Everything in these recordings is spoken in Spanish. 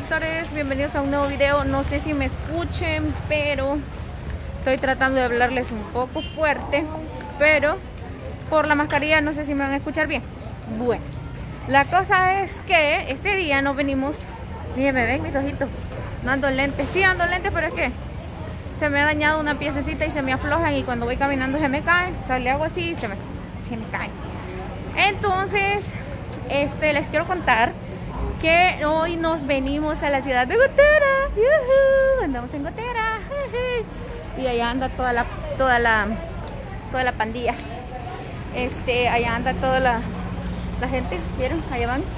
suscriptores, bienvenidos a un nuevo video. No sé si me escuchen, pero estoy tratando de hablarles un poco fuerte, pero por la mascarilla no sé si me van a escuchar bien. Bueno, la cosa es que este día no venimos. Miren, me ven mis ojitos, no ando en lentes. Sí ando en lentes, pero es que se me ha dañado una piececita y se me aflojan, y cuando voy caminando se me cae. O sea, le hago así y se me cae. Entonces les quiero contar que hoy nos venimos a la ciudad de Gotera. Andamos en Gotera. Y allá anda toda la pandilla. Allá anda toda la gente, ¿vieron? Allá van.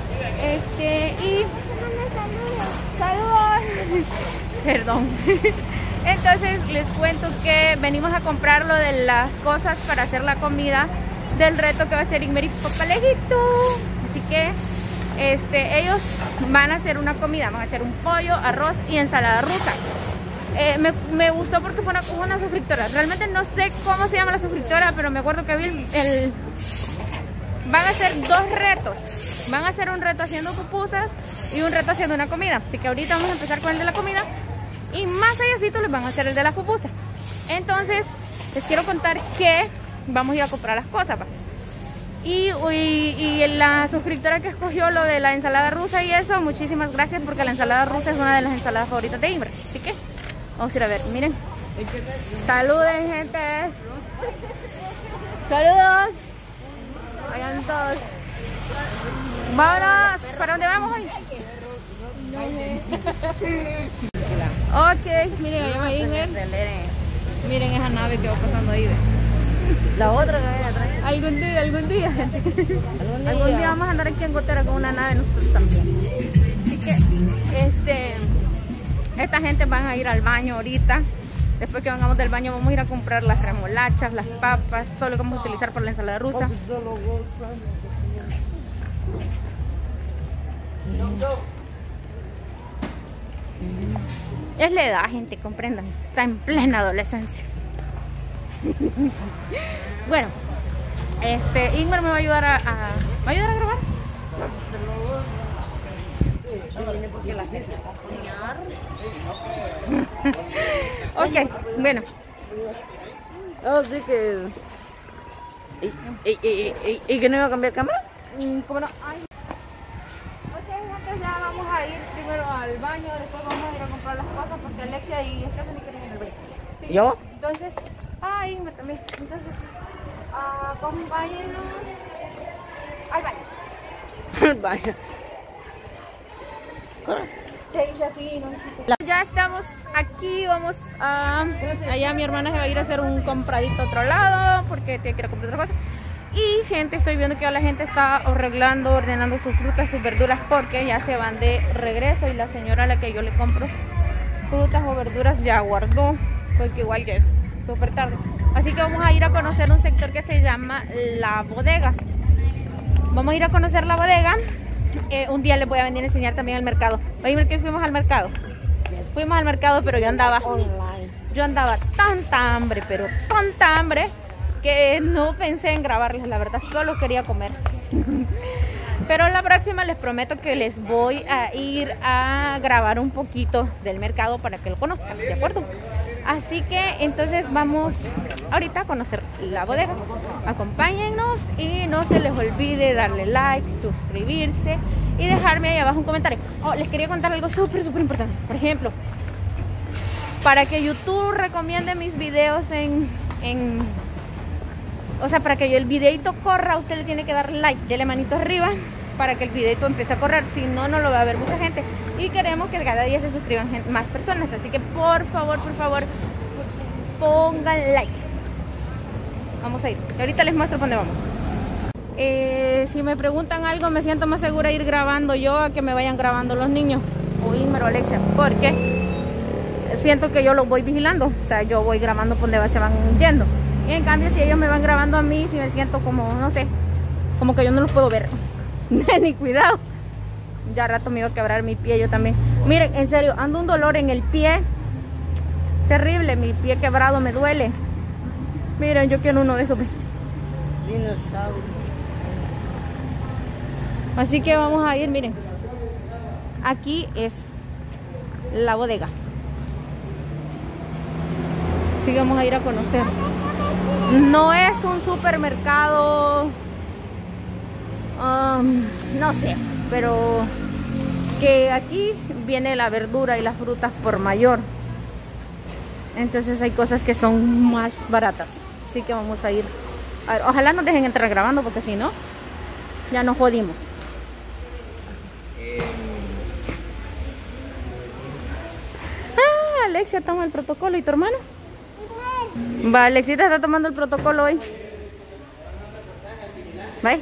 Y saludos. Perdón. Entonces les cuento que venimos a comprar lo de las cosas para hacer la comida del reto que va a ser Ingmer y Papalejito. Así que ellos van a hacer una comida, van a hacer un pollo, arroz y ensalada rusa. Me gustó porque fue una suscriptora. Realmente no sé cómo se llama la suscriptora, pero me acuerdo que vi van a hacer dos retos. Van a hacer un reto haciendo pupusas y un reto haciendo una comida. Así que ahorita vamos a empezar con el de la comida y más allácito les van a hacer el de la pupusa. Entonces les quiero contar que vamos a ir a comprar las cosas, ¿va? Y la suscriptora que escogió lo de la ensalada rusa y eso, muchísimas gracias, porque la ensalada rusa es una de las ensaladas favoritas de Ingmer. Así que vamos a ir a ver, miren. Saluden, gente. Saludos. Vayan todos. Vámonos. ¿Para dónde vamos hoy? Ok, miren, allá va Ingmer. Miren esa nave que va pasando ahí, ¿ve? La otra que hay atrás. Algún día, gente. Algún día vamos a andar aquí en Gotera con una nave nosotros también. Así que esta gente van a ir al baño ahorita. Después que vengamos del baño vamos a ir a comprar las remolachas, las papas, todo lo que vamos a utilizar para la ensalada rusa. Es la edad, gente, comprendan. Está en plena adolescencia. Bueno, Ingmer me va a ayudar ¿me va a ayudar a grabar? Ok, bueno. Así que... ¿Y que no iba a cambiar cámara? ¿Cómo no? Ay. Ok, entonces ya vamos a ir primero al baño, después vamos a ir a comprar las cosas porque Alexia y Stephanie quieren ir al baño. ¿Sí? ¿Yo? Entonces, Ingmer también. Entonces, acompáñenos al baño. Al baño. Te dice así, no existe. Ya estamos aquí, vamos a... Allá mi hermana se va a ir a hacer un compradito a otro lado porque tiene que ir a comprar otra cosa. Y gente, estoy viendo que la gente está arreglando, ordenando sus frutas, sus verduras, porque ya se van de regreso. Y la señora a la que yo le compro frutas o verduras ya guardó, porque igual ya es súper tarde. Así que vamos a ir a conocer un sector que se llama La Bodega. Vamos a ir a conocer la bodega. Un día les voy a venir a enseñar también el mercado. Oye, que fuimos al mercado. Fuimos al mercado, pero yo andaba tanta hambre, pero tanta hambre, que no pensé en grabarles, la verdad, solo quería comer. Pero la próxima les prometo que les voy a ir a grabar un poquito del mercado para que lo conozcan, ¿de acuerdo? Así que entonces vamos ahorita a conocer la bodega. Acompáñennos y no se les olvide darle like, suscribirse y dejarme ahí abajo un comentario. Les quería contar algo súper importante. Por ejemplo, para que YouTube recomiende mis videos o sea, para que el videito corra, usted le tiene que dar like, dele manito arriba para que el videito empiece a correr. Si no, no lo va a ver mucha gente. Y queremos que cada día se suscriban más personas. Así que por favor, pongan like. Vamos a ir. Ahorita les muestro por dónde vamos. Si me preguntan algo, me siento más segura ir grabando yo a que me vayan grabando los niños, o Ingmer o Alexia, porque siento que yo los voy vigilando. O sea, yo voy grabando por donde se van yendo. Y en cambio, si ellos me van grabando a mí, si me siento como, no sé, como que yo no los puedo ver. Ni cuidado. Ya rato me iba a quebrar mi pie yo también. Miren, en serio, ando un dolor en el pie terrible. Mi pie quebrado me duele. Miren, yo quiero uno de esos. Dinosaurio. Así que vamos a ir, miren. aquí es la bodega. Así que vamos a ir a conocer. No es un supermercado, no sé, pero que aquí viene la verdura y las frutas por mayor. Entonces hay cosas que son más baratas. Así que vamos a ir. A ver, ojalá nos dejen entrar grabando porque si no, ya nos jodimos. Ah, Alexia toma el protocolo. ¿Y tu hermano? Va, Alexita está tomando el protocolo hoy. Vaya.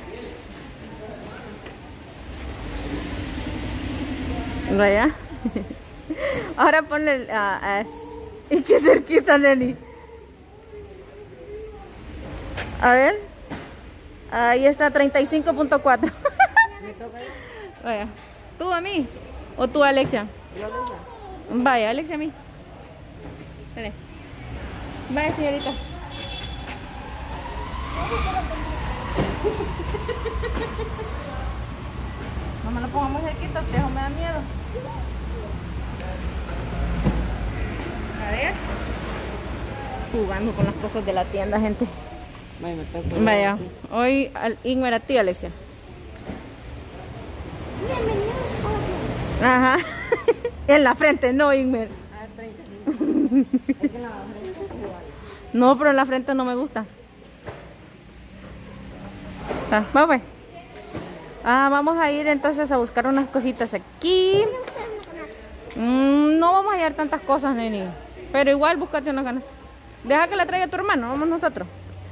Vaya. Ahora ponle el... y qué cerquita, Nelly. A ver. Ahí está, 35.4. Vaya. ¿Tú a mí? ¿O tú a Alexia? Yo, Alexia. Vaya, Alexia a mí. Dale. Vaya, señorita. No me lo pongo muy cerquita, eso me da miedo. A ver. Jugando con las cosas de la tienda, gente. Vaya, me toca. Vaya, hoy Ingmer a ti, Alexia. Ajá. En la frente, no, Ingmer. Ah, 35. No, pero en la frente no me gusta. Ah, vamos pues. Vamos a ir entonces a buscar unas cositas aquí. No vamos a hallar tantas cosas, neni. Pero igual búscate unas ganas. Deja que la traiga tu hermano, vamos nosotros.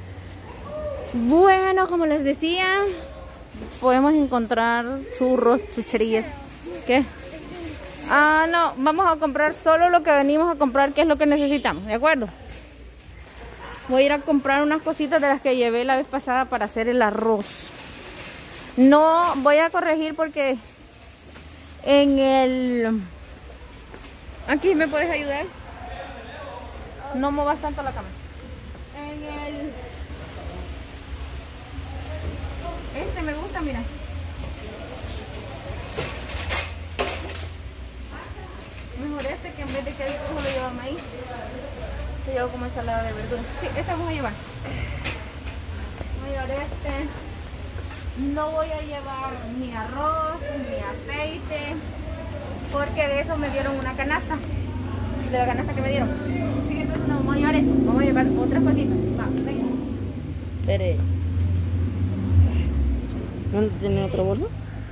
Bueno, como les decía, podemos encontrar churros, chucherías. ¿Qué? No, vamos a comprar solo lo que venimos a comprar, que es lo que necesitamos, ¿de acuerdo? Voy a ir a comprar unas cositas de las que llevé la vez pasada para hacer el arroz. No, voy a corregir porque en el... Aquí, ¿me puedes ayudar? No movas tanto la cámara. En el... Este me gusta, mira. Mejor este que en vez de que solo lleva maíz. Que llevo como ensalada de verduras. Sí, este vamos a llevar. Voy a llevar este. No voy a llevar ni arroz, ni aceite. Porque de eso me dieron una canasta. De la canasta que me dieron. Así que entonces no vamos a llevar eso. Vamos a llevar otras cositas. Va, venga. Espere. ¿Dónde tiene otro bolso?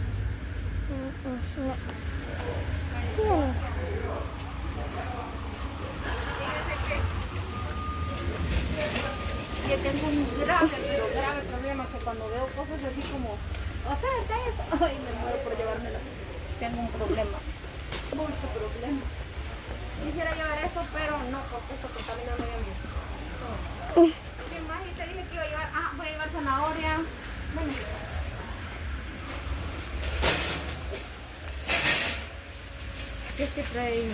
Yo tengo un grave problema que cuando veo cosas así como oferta esto, ay, me muero por llevármelo. Tengo un problema, mucho problema. Quisiera llevar esto, pero no, porque esto contamina el medio ambiente. ¿Qué más? Y te dije que iba a llevar, voy a llevar zanahoria. Bueno. ¿Qué es que trae ahí?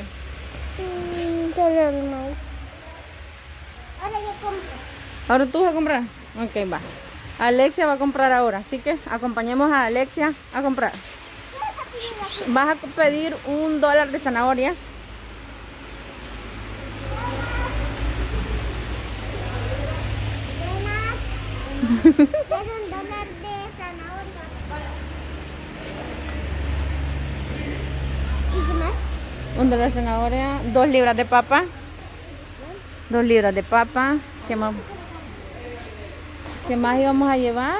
Ahora yo compro. ¿Ahora tú vas a comprar? Ok, va. Alexia va a comprar ahora, así que acompañemos a Alexia a comprar. Vas a pedir $1 de zanahorias. Es $1 de zanahoria. ¿Y qué más? $1 de zanahoria, 2 libras de papa. 2 libras de papa. ¿Qué más? ¿Qué más íbamos a llevar?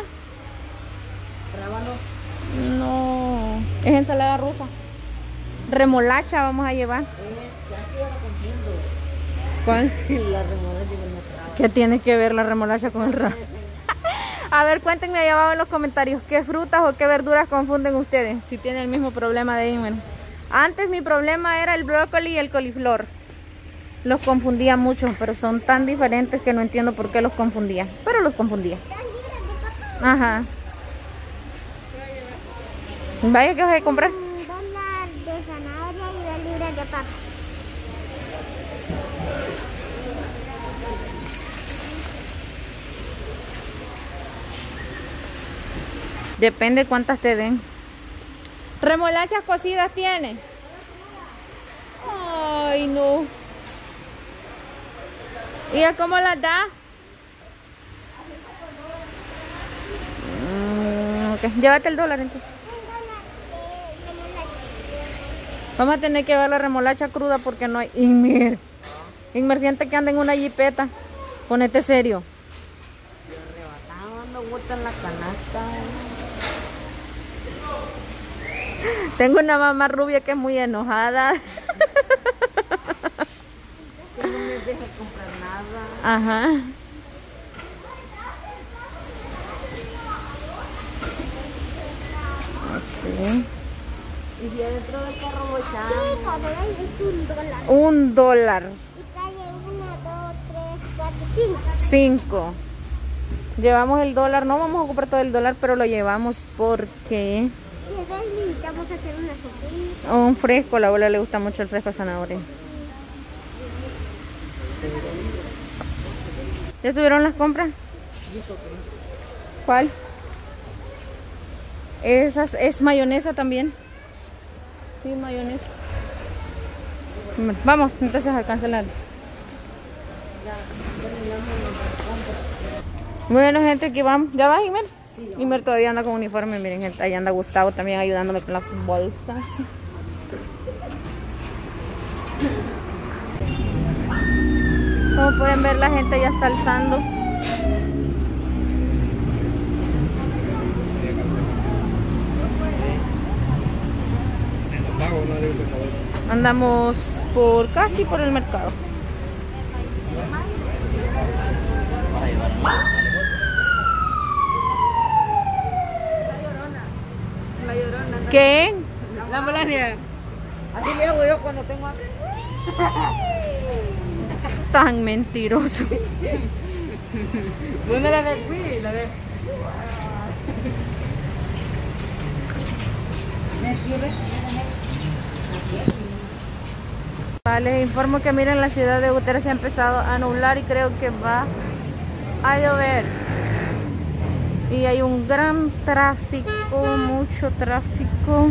Rábano. No, es ensalada rusa. Remolacha vamos a llevar. Aquí yo lo confundo. ¿Cuál? La remolacha con el rábano. ¿Qué tiene que ver la remolacha con el rábano? A ver, cuéntenme ahí abajo en los comentarios qué frutas o qué verduras confunden ustedes, si tienen el mismo problema de Ingrid. Antes mi problema era el brócoli y el coliflor. Los confundía mucho, pero son tan diferentes que no entiendo por qué los confundía. Pero los confundía. Ajá. Vaya, ¿qué vas a comprar? $1 de zanahoria y 2 libras de papa. Depende cuántas te den. ¿Remolachas cocidas tiene? Ay, no. ¿Y a cómo las da? Ok, llévate el dólar entonces. Vamos a tener que llevar la remolacha cruda porque no hay. Inmer. Inmer, siente que anda en una jipeta. Ponete serio. Estaba dando vuelta en la canasta. Tengo una mamá rubia que es muy enojada. Que no me deja comprar nada. Ajá. Okay. Y si adentro del carro voy a Sí, joder, es $1. $1. Y trae 1, 2, 3, 4, 5. 5. Llevamos el dólar. No vamos a comprar todo el dólar, pero lo llevamos porque Y entonces necesitamos hacer una sopita. un fresco. A la abuela le gusta mucho el fresco de zanahoria. ¿Ya estuvieron las compras? ¿Cuál? Esas es mayonesa también. Sí, mayonesa. Vamos, entonces a cancelar. Bueno, gente, aquí vamos. ¿Ya vas, Imer? Imer todavía anda con uniforme. Miren, gente, ahí anda Gustavo también ayudándome con las bolsas. Como pueden ver, la gente ya está alzando. Andamos por casi por el mercado. ¿Qué? La Melania. Así le hago yo cuando tengo hambre. Tan mentiroso. ¿Dónde la de Cuy? La de... Les informo que miren, la ciudad de Gutiérrez se ha empezado a nublar y creo que va a llover. Y hay un gran tráfico, mucho tráfico.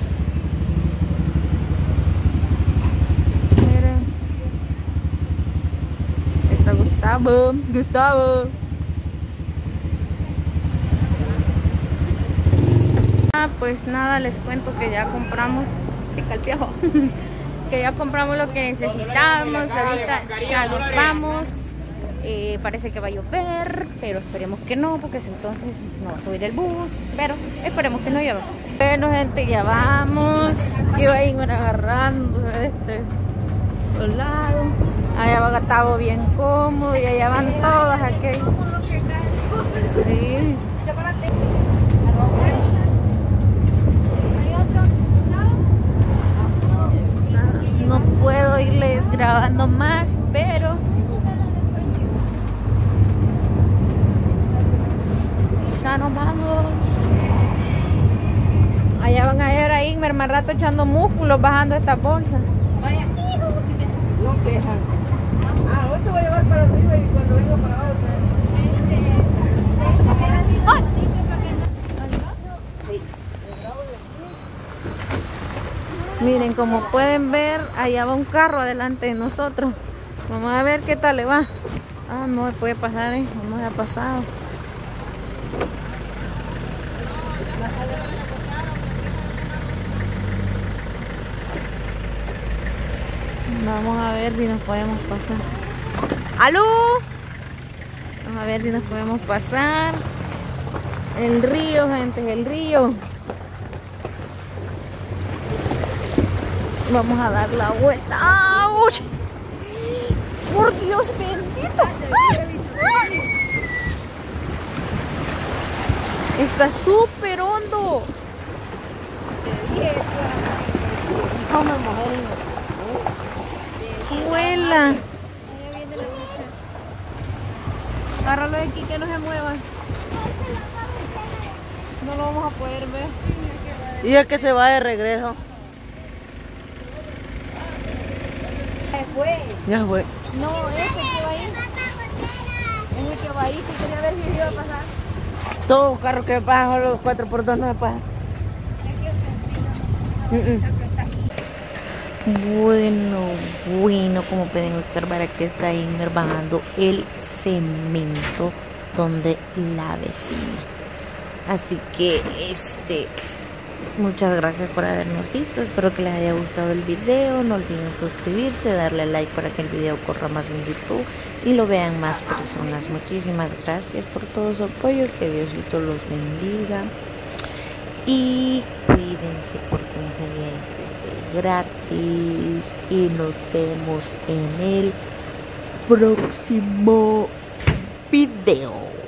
Miren. Está Gustavo. Gustavo. Pues nada, les cuento que ya compramos. Pica el piojo. Que ya compramos lo que necesitamos. Ahorita ya nos vamos. Parece que va a llover, pero esperemos que no, porque entonces no va a subir el bus. Pero esperemos que no llueva. Bueno, gente, ya vamos. Y va a ir agarrando de este lado. Allá va Gustavo bien cómodo y allá van todas aquí. Sí. No puedo irles grabando más, pero ya nos vamos. Allá van a ver a Inmer más rato echando músculos bajando esta bolsa. Vaya. No quejan. Ah, hoy te voy a llevar para arriba y cuando vengo para abajo. ¡Ay! Miren, como pueden ver, allá va un carro adelante de nosotros. Vamos a ver qué tal le va. Ah, no me puede pasar, no me ha pasado. Vamos a ver si nos podemos pasar. ¡Aló! Vamos a ver si nos podemos pasar. El río, gente, el río. Vamos a dar la vuelta. ¡Auch! ¡Por Dios bendito! ¡Ay! ¡Ay! Está súper hondo. No me mojé. Vuela. Agárralo de aquí que no se mueva. No lo vamos a poder ver. Y es que se va de regreso. Ya fue. No, ese que va ahí. Es el que va ahí, que quería ver si iba a pasar. Todo carro que pasa, los 4x2 no me pasa. Bueno, como pueden observar, aquí está Imer bajando el cemento donde la vecina. Así que muchas gracias por habernos visto. Espero que les haya gustado el video. No olviden suscribirse, darle like para que el video corra más en YouTube y lo vean más personas. Muchísimas gracias por todo su apoyo. Que Diosito los bendiga. Y cuídense, pórtense bien, que esté gratis. Y nos vemos en el próximo video.